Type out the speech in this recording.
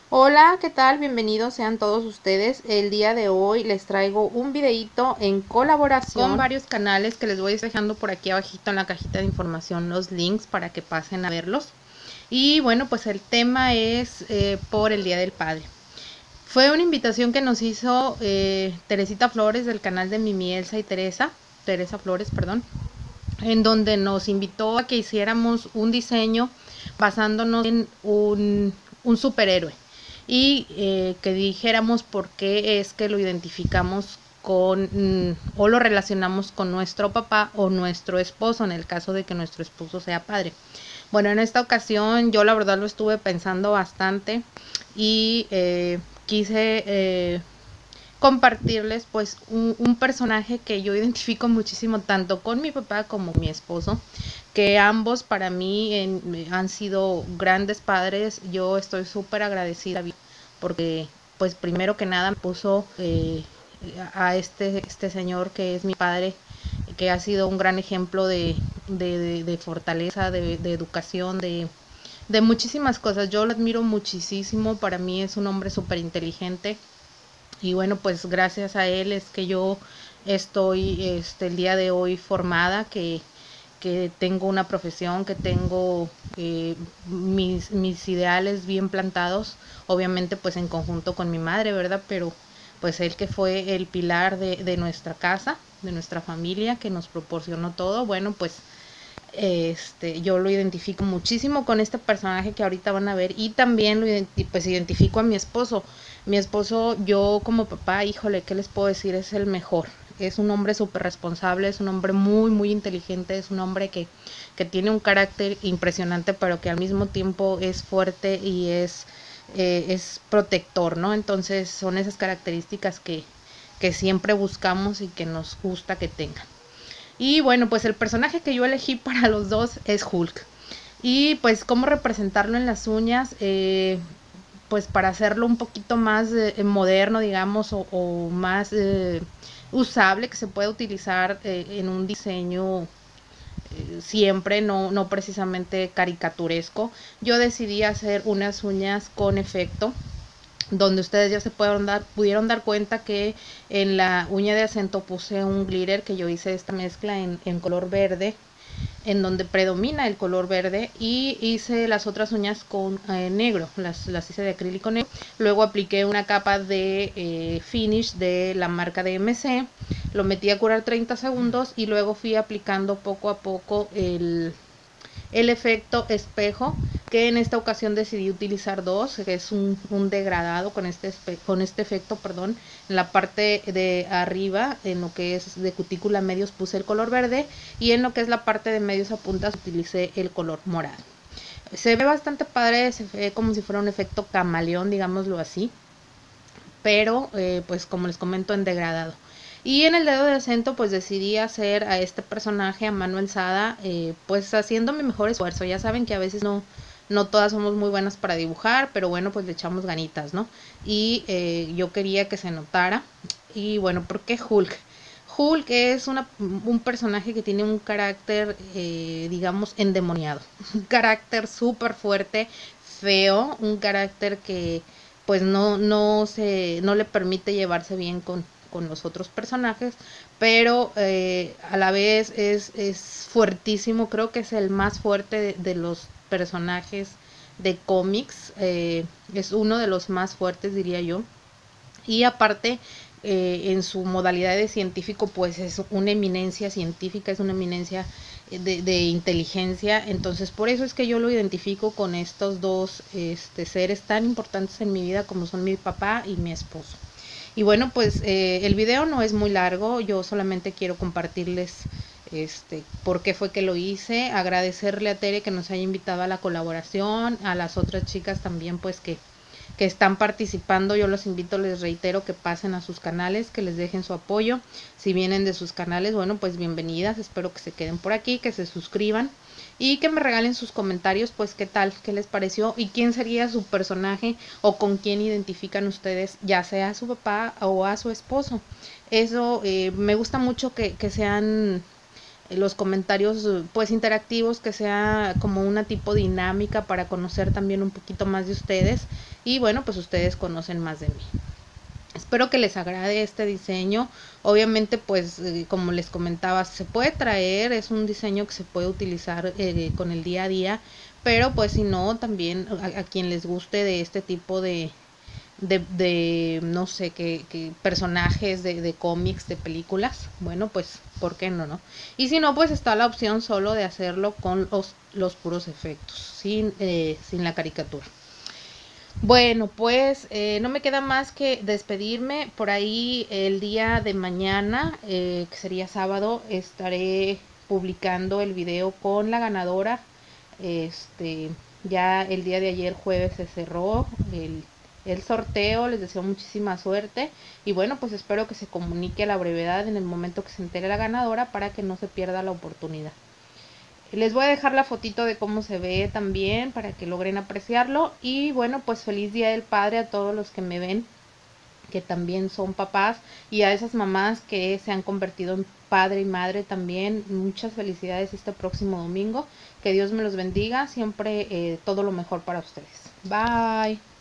Hola, ¿qué tal? Bienvenidos sean todos ustedes. El día de hoy les traigo un videito en colaboración con varios canales que les voy dejando por aquí abajito en la cajita de información los links para que pasen a verlos. Y bueno, pues el tema es por el Día del Padre. Fue una invitación que nos hizo Teresita Flores del canal de Mimi Elsa y Teresa Flores, perdón, en donde nos invitó a que hiciéramos un diseño basándonos en un superhéroe y que dijéramos por qué es que lo identificamos con o lo relacionamos con nuestro papá o nuestro esposo en el caso de que nuestro esposo sea padre. Bueno, en esta ocasión yo la verdad lo estuve pensando bastante y quise compartirles pues un personaje que yo identifico muchísimo tanto con mi papá como mi esposo, que ambos para mí han sido grandes padres. Yo estoy súper agradecida porque pues primero que nada me puso a este señor que es mi padre, que ha sido un gran ejemplo de fortaleza, de educación, de muchísimas cosas. Yo lo admiro muchísimo, para mí es un hombre súper inteligente y bueno, pues gracias a él es que yo estoy el día de hoy formada, que tengo una profesión, que tengo mis ideales bien plantados, obviamente pues en conjunto con mi madre, ¿verdad? Pero pues él que fue el pilar de nuestra casa, de nuestra familia, que nos proporcionó todo, bueno, pues yo lo identifico muchísimo con este personaje que ahorita van a ver y también pues identifico a mi esposo. Mi esposo, yo como papá, híjole, ¿qué les puedo decir? Es el mejor. Es un hombre súper responsable, es un hombre muy inteligente, es un hombre que tiene un carácter impresionante, pero que al mismo tiempo es fuerte y es protector, ¿no? Entonces son esas características que siempre buscamos y que nos gusta que tengan. Y bueno, pues el personaje que yo elegí para los dos es Hulk. Y pues cómo representarlo en las uñas, pues para hacerlo un poquito más moderno, digamos, o más usable, que se pueda utilizar en un diseño siempre, no precisamente caricaturesco. Yo decidí hacer unas uñas con efecto, donde ustedes ya pudieron dar cuenta que en la uña de acento puse un glitter, que yo hice esta mezcla en color verde, en donde predomina el color verde, y hice las otras uñas con negro, las hice de acrílico negro. Luego apliqué una capa de finish de la marca de MC, lo metí a curar 30 segundos y luego fui aplicando poco a poco el efecto espejo, que en esta ocasión decidí utilizar dos, que es un degradado con este efecto, perdón. En la parte de arriba, en lo que es de cutícula medios, puse el color verde, y en lo que es la parte de medios a puntas utilicé el color morado. Se ve bastante padre, se ve como si fuera un efecto camaleón, digámoslo así, pero pues como les comento, en degradado. Y en el dedo de acento pues decidí hacer a este personaje a mano alzada, pues haciendo mi mejor esfuerzo. Ya saben que a veces no todas somos muy buenas para dibujar, pero bueno, pues le echamos ganitas, ¿no? Y yo quería que se notara. Y bueno, ¿por qué Hulk? Hulk es un personaje que tiene un carácter, digamos, endemoniado. Un carácter súper fuerte, feo, un carácter que pues no le permite llevarse bien con los otros personajes, pero a la vez es fuertísimo. Creo que es el más fuerte de los personajes de cómics, es uno de los más fuertes, diría yo. Y aparte, en su modalidad de científico, pues es una eminencia científica, es una eminencia de inteligencia. Entonces por eso es que yo lo identifico con estos dos seres tan importantes en mi vida, como son mi papá y mi esposo. Y bueno, pues el video no es muy largo, yo solamente quiero compartirles por qué fue que lo hice, agradecerle a Tere que nos haya invitado a la colaboración, a las otras chicas también pues que están participando. Yo los invito, les reitero, que pasen a sus canales, que les dejen su apoyo. Si vienen de sus canales, bueno, pues bienvenidas, espero que se queden por aquí, que se suscriban y que me regalen sus comentarios, pues qué tal, qué les pareció y quién sería su personaje o con quién identifican ustedes, ya sea a su papá o a su esposo. Eso me gusta mucho que sean los comentarios pues interactivos, que sea como una tipo dinámica para conocer también un poquito más de ustedes y bueno, pues ustedes conocen más de mí. Espero que les agrade este diseño. Obviamente, pues como les comentaba, se puede traer, es un diseño que se puede utilizar con el día a día, pero pues si no, también a quien les guste de este tipo de no sé, que personajes de cómics, de películas, bueno, pues, ¿por qué no, no? Y si no, pues está la opción solo de hacerlo con los puros efectos, sin la caricatura. Bueno, pues no me queda más que despedirme. Por ahí el día de mañana, que sería sábado, estaré publicando el video con la ganadora. Ya el día de ayer jueves se cerró el sorteo, les deseo muchísima suerte y bueno, pues espero que se comunique a la brevedad en el momento que se entere la ganadora para que no se pierda la oportunidad. Les voy a dejar la fotito de cómo se ve también para que logren apreciarlo. Y bueno, pues feliz Día del Padre a todos los que me ven, que también son papás, y a esas mamás que se han convertido en padre y madre también. Muchas felicidades este próximo domingo. Que Dios me los bendiga. Siempre todo lo mejor para ustedes. Bye.